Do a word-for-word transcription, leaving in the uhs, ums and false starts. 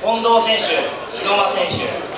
近藤選手、日野間選手。